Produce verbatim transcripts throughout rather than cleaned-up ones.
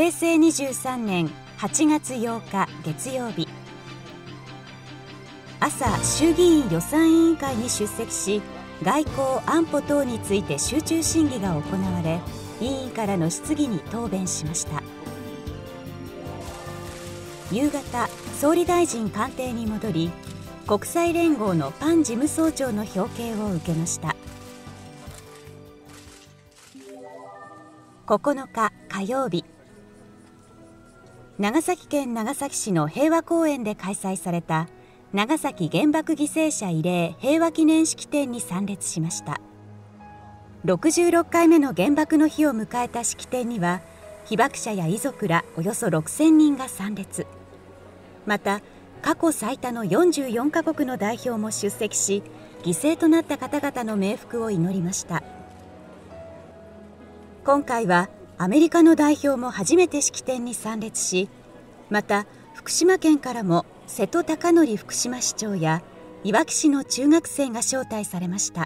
へいせいにじゅうさんねんはちがつようか月曜日、朝衆議院予算委員会に出席し、外交・安保等について集中審議が行われ、委員からの質疑に答弁しました。夕方、総理大臣官邸に戻り、国際連合のパン事務総長の表敬を受けました。ここのか火曜日、長崎県長崎市の平和公園で開催された長崎原爆犠牲者慰霊平和記念式典に参列しました。ろくじゅうろっかいめの原爆の日を迎えた式典には、被爆者や遺族らおよそろくせんにんが参列。また過去最多のよんじゅうよんかこくの代表も出席し、犠牲となった方々の冥福を祈りました。今回はアメリカの代表も初めて式典に参列し、また福島県からも瀬戸孝則福島市長やいわき市の中学生が招待されました。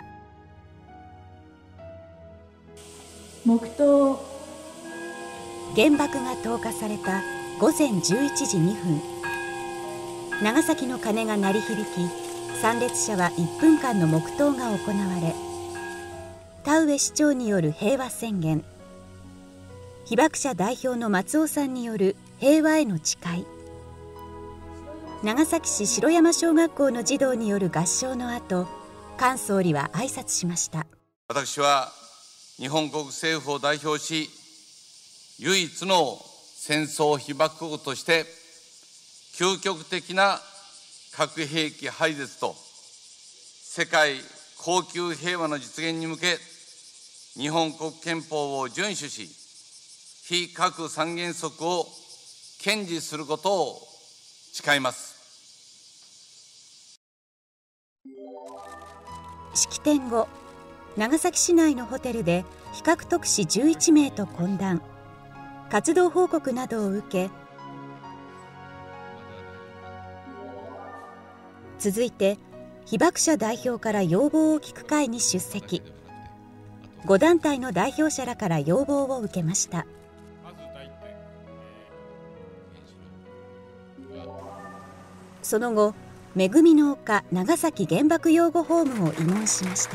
黙祷。 原爆が投下されたごぜんじゅういちじにふん、長崎の鐘が鳴り響き、参列者はいっぷんかんの黙祷が行われ、田上市長による平和宣言、被爆者代表の松尾さんによる平和への誓い、長崎市城山小学校の児童による合唱の後、菅総理は挨拶しました。 私は日本国政府を代表し、唯一の戦争被爆国として究極的な核兵器廃絶と世界恒久平和の実現に向け、日本国憲法を遵守し、非核三原則を堅持することを誓います。 式典後、長崎市内のホテルで被核特使じゅういちめいと懇談、活動報告などを受け、続いて被爆者代表から要望を聞く会に出席。ごだんたいの代表者らから要望を受けました。その後、めぐみの丘長崎原爆養護ホームを慰問しました。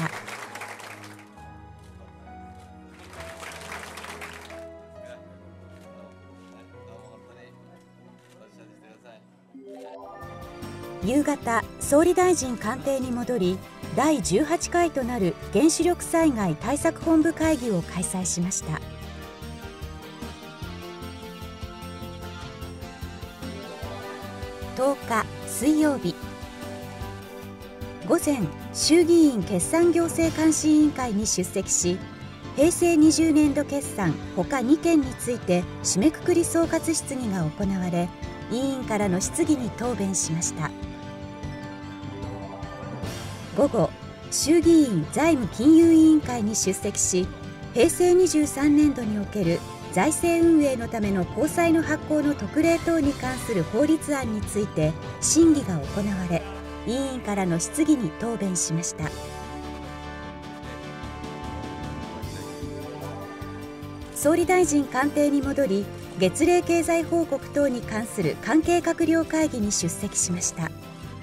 夕方、総理大臣官邸に戻り、だいじゅうはちかいとなる原子力災害対策本部会議を開催しました。とおか水曜日、午前、衆議院決算行政監視委員会に出席し、へいせいにじゅうねんど決算ほかにけんについて締めくくり総括質疑が行われ、委員からの質疑に答弁しました。午後、衆議院財務金融委員会に出席し、へいせいにじゅうさんねんどにおける財政運営のための公債の発行の特例等に関する法律案について審議が行われ、委員からの質疑に答弁しました。総理大臣官邸に戻り、月例経済報告等に関する関係閣僚会議に出席しました。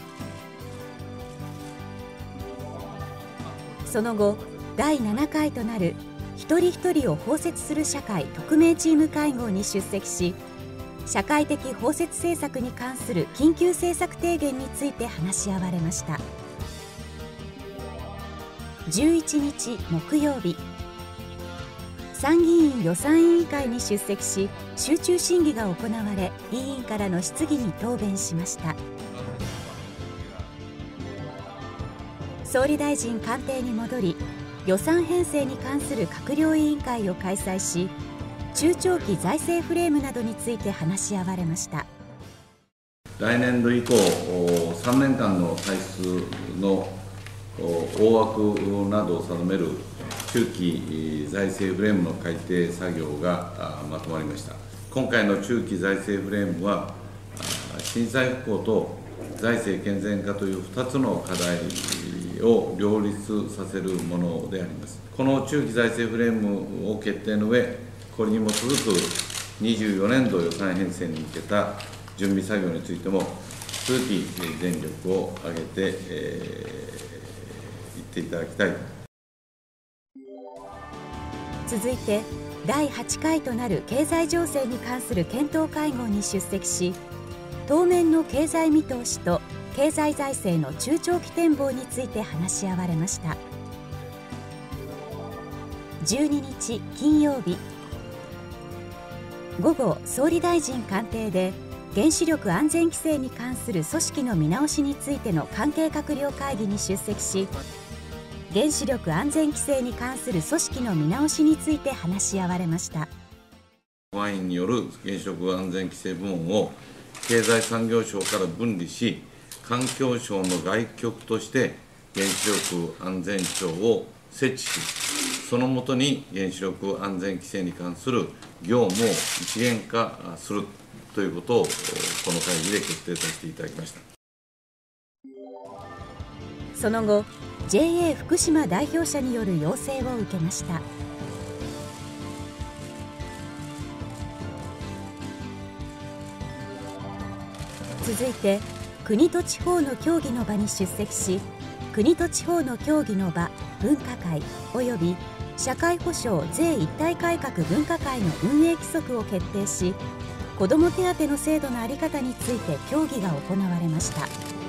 その後、だいななかいとなる一人一人を包摂する社会特命チーム会合に出席し、社会的包摂政策に関する緊急政策提言について話し合われました。じゅういちにち木曜日、参議院予算委員会に出席し、集中審議が行われ、委員からの質疑に答弁しました。総理大臣官邸に戻り、予算編成に関する閣僚委員会を開催し、中長期財政フレームなどについて話し合われました。 来年度以降、さんねんかんの歳出の大枠などを定める中期財政フレームの改定作業がまとまりました。今回の中期財政フレームは、震災復興と財政健全化というふたつの課題を両立させるものであります。この中期財政フレームを決定の上、これに基づくにじゅうよねんど予算編成に向けた準備作業についても、引き続き全力を挙げて、えー、いっていただきたい。 続いてだいはちかいとなる経済情勢に関する検討会合に出席し、当面の経済見通しと経済財政の中長期展望について話し合われました。じゅうににち金曜日午後、総理大臣官邸で原子力安全規制に関する組織の見直しについての関係閣僚会議に出席し、原子力安全規制に関する組織の見直しについて話し合われました。 保安院による原子力安全規制部門を経済産業省から分離し、環境省の外局として原子力安全庁を設置し、その下に原子力安全規制に関する業務を一元化するということを、この会議で決定させていただきました。 その後、ジェーエー 福島代表者による要請を受けました。続いて、国と地方の協議の場に出席し、国と地方の協議の場分科会および社会保障税一体改革分科会の運営規則を決定し、子ども手当の制度の在り方について協議が行われました。